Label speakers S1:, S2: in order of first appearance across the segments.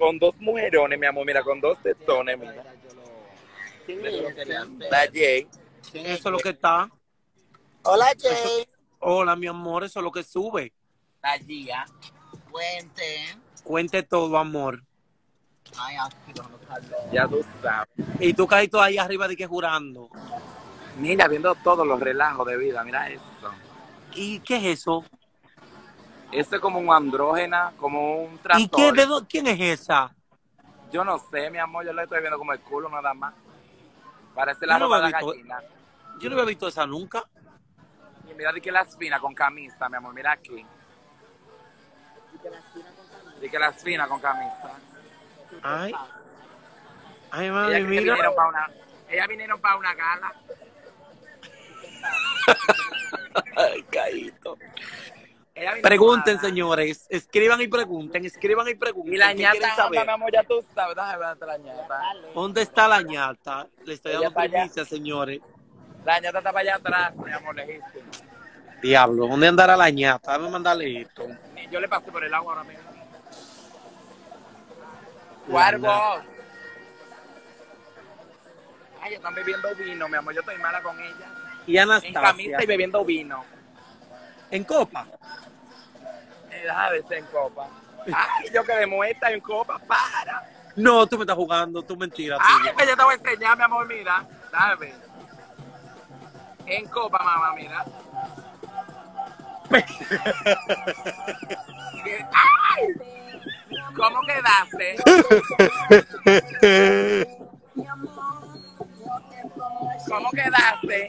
S1: con dos mujerones, mi amor, mira, con dos tetones, mira. La Jay.
S2: Eso es lo que está.
S3: Hola,
S2: Eso-
S3: Jay.
S2: hola, mi amor, eso es lo que sube.
S1: La Gia.
S3: Cuente.
S2: Cuente todo, amor.
S3: Ay, aquí vamos a hablar.
S1: Ya tú sabes.
S2: Y tú caíste ahí arriba de que jurando.
S1: Mira, viendo todos los relajos de vida, mira eso.
S2: ¿Y qué es eso?
S1: Eso es como un andrógena, como un
S2: ¿Y
S1: tractor.
S2: quién es esa?
S1: Yo no sé, mi amor, yo le estoy viendo como el culo nada más. Parece
S2: Yo
S1: la
S2: no
S1: ropa de
S2: había
S1: la
S2: visto-
S1: gallina.
S2: Yo no había visto esa nunca.
S1: Y mira, di que las finas con camisa, mi amor, mira aquí. Di que las finas con camisa.
S2: Ay. Ay,
S1: Ellas
S2: mami,
S1: que
S2: mira.
S1: ellas vinieron para una gala.
S2: Ay, caído.
S1: Ellas vinieron
S2: Pregunten,
S1: para una
S2: señores. Escriban y pregunten. Escriban y pregunten.
S1: Y la
S2: ¿Qué quieren
S1: ñata,
S2: saber?
S1: mi amor, ya tú sabes. Déjame ver la ñata.
S2: ¿Dónde está la ñata? Le estoy
S1: Ella
S2: dando
S1: está allá.
S2: primicia, señores.
S1: La ñata está para allá atrás, mi amor, lejísimo.
S2: Diablo, ¿dónde andará la ñata? Dame mandarle esto.
S1: Yo le pasé por el agua ahora mismo. Cuervos. Ay, están bebiendo vino, mi amor. Yo estoy mala con ella.
S2: Y
S1: En
S2: Anastasia.
S1: camisa y bebiendo vino.
S2: ¿En copa?
S1: Deja de ser en copa. Ay, yo quedé muerta en copa, para.
S2: No, tú me estás jugando, tú mentira.
S1: Ay,
S2: Tuya.
S1: pues yo te voy a enseñar, mi amor, mira. Déjame ver. En copa, mamá, mira. ¡Ay! ¿Cómo quedaste? ¿Cómo quedaste?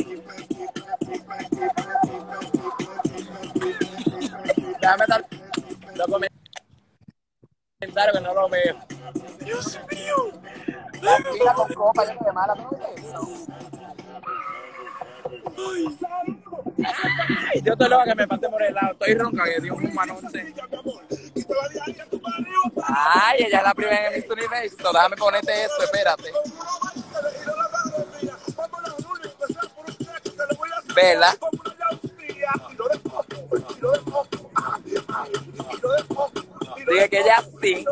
S1: Déjame dar los comentarios que no lo veo.
S2: Dios mío.
S1: La tira con copa, yo me de mala, ¿no ves eso? Ay, yo estoy loca que me pase por el lado. Estoy ronca que dio un humano. Ay, ella es la primera en Miss Universo. Déjame ponerte esto, espérate. Vela. Dije que ella sí.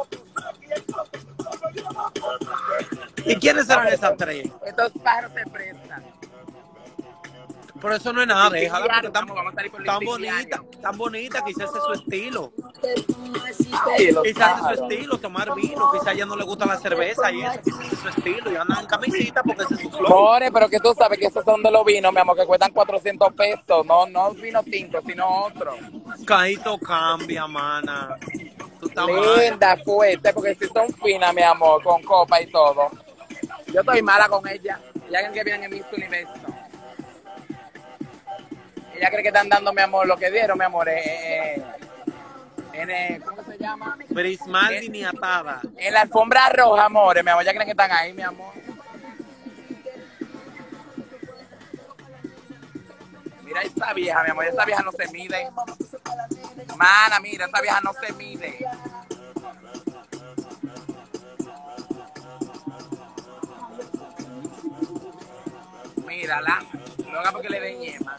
S2: ¿Y quiénes serán esas tres?
S1: Estos pájaros se prestan.
S2: Por eso no es nada, déjala, porque
S1: Vamos a salir por
S2: tan
S1: Litigiario.
S2: bonita, tan bonita, quizás ese es su estilo.
S1: Ay, los
S2: Quizás ese es su
S1: pájaros.
S2: estilo, tomar vino, quizás a ella no le gusta la cerveza y eso, quizás es su estilo, y andan en camisita porque ese es su flow.
S1: More, pero que tú sabes que esos son de los vinos, mi amor, que cuestan 400 pesos. No vino tinto, sino otro.
S2: Caíto cambia, mana. Tú estás mal.
S1: Linda, fuerte, porque si son finas, mi amor, con copa y todo. Yo estoy mala con ella. Ella cree que vienen en Miss Universo. Ella cree que están dando, mi amor, lo que dieron, mi amor, ¿cómo se llama?
S2: Brismaldi ni atada.
S1: En la alfombra roja, amores, mi amor. Ella cree que están ahí, mi amor. Mira esta vieja, mi amor. Esta vieja no se mide. Mana, mira, esta vieja no se mide. Mírala. No haga porque le den yema.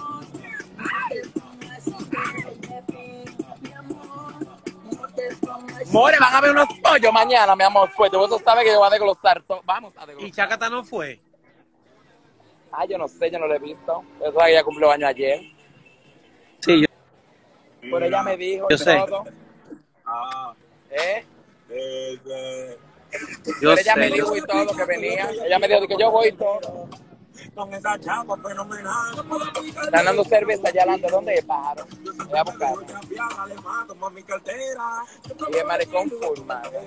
S1: More, van a ver unos pollos mañana, mi amor, fuerte. Vos sabes que yo voy a desglosar todo. Vamos a desglosar.
S2: ¿Y Chacata no fue?
S1: Ah, yo no sé, yo no lo he visto. Yo sabía que ella cumplió año ayer.
S2: Sí,
S1: Pero ella me dijo
S2: Yo
S1: y
S2: sé.
S1: todo. ¿Eh?
S2: yo
S1: Pero ella me
S2: sé,
S1: dijo y todo que venía. Ella me dijo que yo voy y todo.
S3: Con esa chapa fenomenal.
S1: Están dando cerveza allá adelante. ¿Dónde es, pájaro? Voy a buscar. Y el maricón full, madre.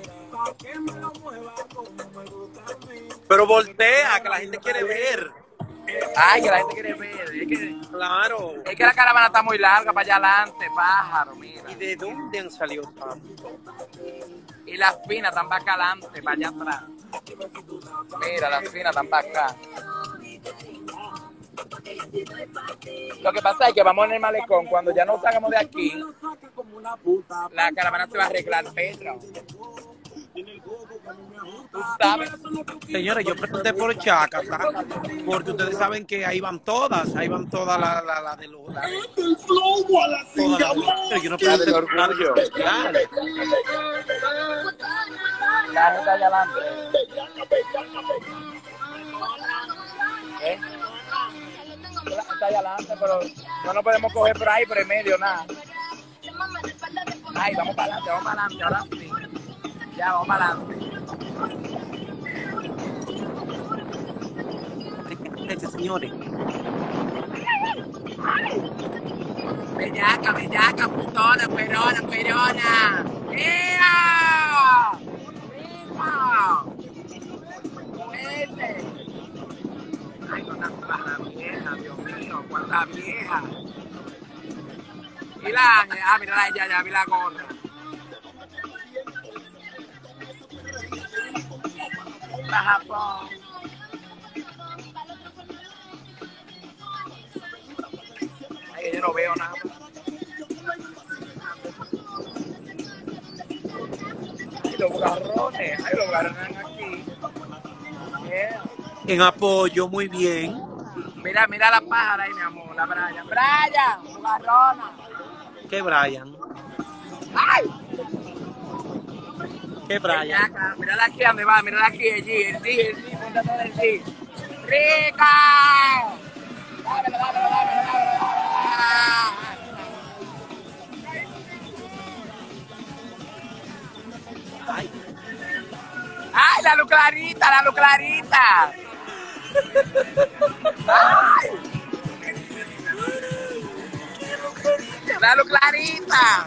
S2: Pero voltea, que la gente quiere ver.
S1: Ay, que la gente quiere ver.
S2: Claro.
S1: Es que la caravana está muy larga para allá adelante, pájaro, mira.
S2: ¿Y de dónde han salido tanto?
S1: Y las finas están para acá adelante, para allá atrás. Mira, las finas están para acá. Lo que pasa es que vamos en el malecón. Cuando ya nos salgamos de aquí, la caravana se va a arreglar, Pedro. ¿Tú sabes?
S2: Señores, yo pregunté por Chacata, porque ustedes saben que ahí van todas la de los... todas las- yo no
S1: La del
S2: pregunté por nada
S1: orgullo.
S2: especial.
S1: La gente allá adelante. ¿Eh? Está allá adelante, pero no nos podemos coger por ahí, por el medio, nada. Ay, vamos para adelante, ahora sí. Ya, vamos para adelante.
S2: Señores.
S1: Bellaca, putona, perona. ¡Ea! ¡Ea! ¡Muerte! Ay, cuántas pájaras viejas, Dios mío, cuántas viejas. Y la Ángel, mira ya, vi la gorra. La Japón. Ay, yo no veo nada. Ay, los garrones aquí. Yeah.
S2: En apoyo, muy bien.
S1: Mira la pájara ahí, mi amor, la Brian. ¡Brian! ¡Garrona!
S2: ¿Qué Brian?
S1: ¡Ay!
S2: ¿Qué Brian?
S1: Mírala aquí, ¿dónde va? Mírala aquí, el G, ponte todo el G. ¡Rica! Dámelo. ¡Ay, la luz clarita! ¡Ay! ¡La luz clarita!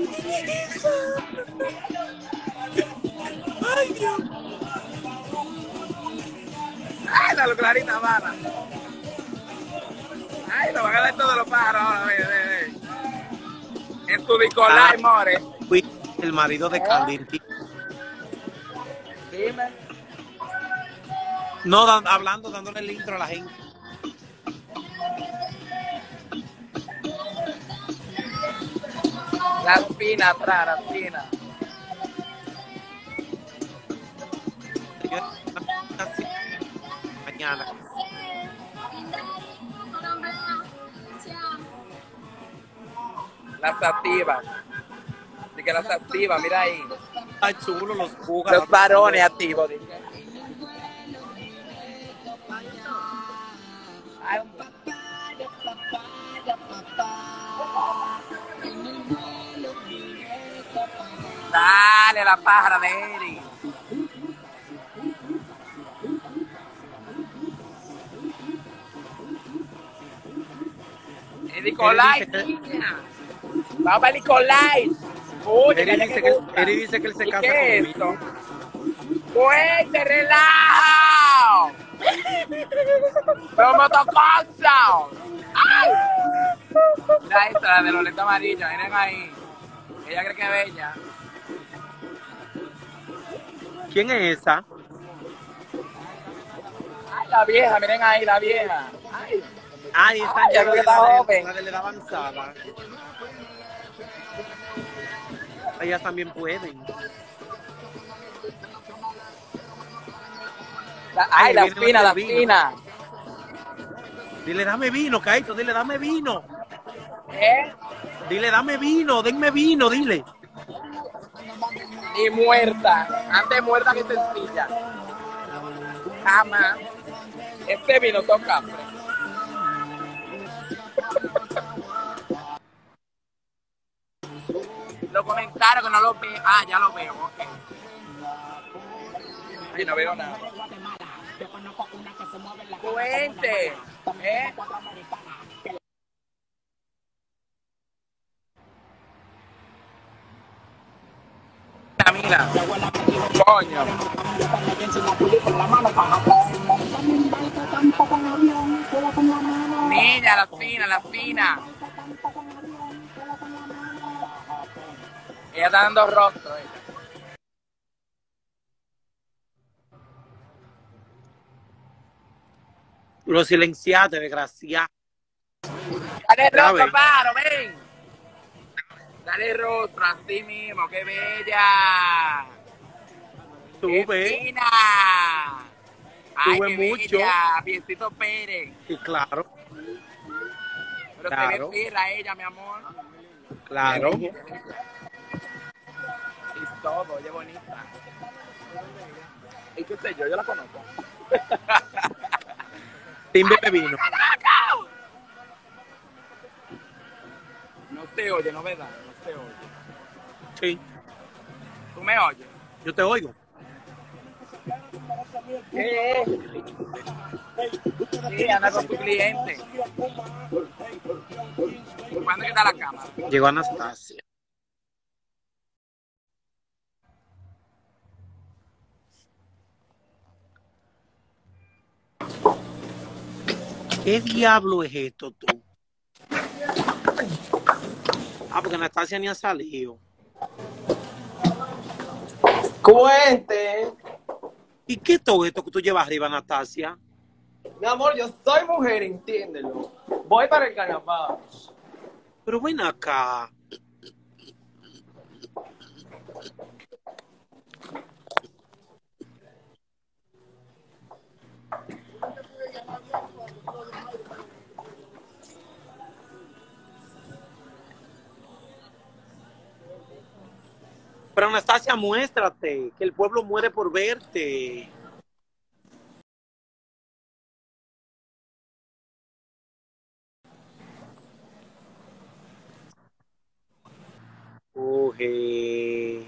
S2: ¡Ay, Dios!
S1: ¡Ay, la luz clarita, mala! ¡Ay, lo van a dar todos los pájaros ahora! Ve. En su Nicolai, more.
S2: Fui el marido de Candy.
S1: Dime.
S2: No, hablando, dándole el intro a la gente.
S1: La espina atrás, la espina.
S2: Mañana.
S1: Las activas. Así que las activas, mira ahí.
S2: Ay, chulo, los jugas.
S1: Los varones activos. Dije. Ay, dale, la pájara de Eri. Nicolai, vamos para Nicolai.
S2: Eri dice que él se casa
S1: ¿Qué es
S2: conmigo.
S1: esto? ¡Fuerte, relajo! ¡Pero motoconso! ¡Ay! Mira esta, la de los lentes amarillos, miren ahí. Ella cree que es bella.
S2: ¿Quién es esa?
S1: Ay, la vieja, miren ahí, la vieja. Ay.
S2: Ay, esa
S1: Ay,
S2: ya
S1: creo que está joven.
S2: la de la edad avanzada. Ellas también pueden.
S1: Ay, la fina.
S2: Dile, dame vino, Caito, dile, dame vino.
S1: ¿Eh?
S2: Dile, dame vino, denme vino, dile.
S1: Y muerta. Antes muerta que sencilla. Jamás. Este vino toca. Los comentarios que no lo veo. Ah, ya lo veo, ok. Ay, no veo nada. Cuente. Mira. Coño. Niña, la fina. Ella está dando rostro.
S2: Lo silenciaste, desgraciado.
S1: Dale rostro, pájaro, ven. Dale rostro, así mismo, qué bella.
S2: Sube.
S1: ¡Qué fina! Ay,
S2: Sube
S1: qué
S2: mucho.
S1: bella, Piecito Pérez.
S2: Sí, claro.
S1: Pero
S2: Claro.
S1: se ve perra ella, mi amor.
S2: Claro.
S1: todo, ella es bonita. ¿Y qué sé yo? Yo la conozco.
S2: Team Bebe vino.
S1: No se oye, no verdad, no se oye.
S2: Sí,
S1: ¿Tú me oyes?
S2: yo te oigo.
S1: ¿Qué? Sí, anda con tu cliente. ¿Cuándo está la cámara?
S2: Llegó Anastasia. ¿Qué diablo es esto tú? Ah, porque Anastasia ni ha salido.
S4: Cuente.
S2: ¿Y qué es todo esto que tú llevas arriba, Anastasia?
S4: Mi amor, yo soy mujer, entiéndelo. Voy para el carnaval.
S2: Pero ven acá. Pero Anastasia, muéstrate, que el pueblo muere por verte. Coge.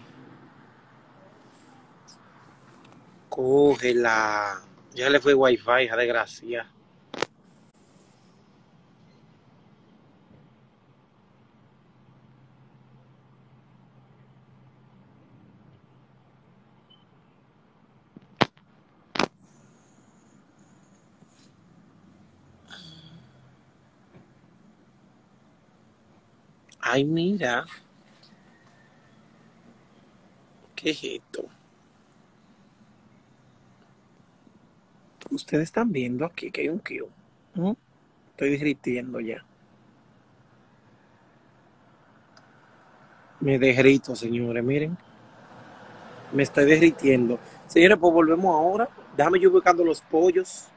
S2: Cógela. Ya le fue wifi, hija de gracia. Ay, mira. ¿Qué es esto? Ustedes están viendo aquí que hay un kill. Estoy derritiendo ya. Me derrito, señores, miren. Me estoy derritiendo. Señores, pues volvemos ahora. Déjame yo buscando los pollos.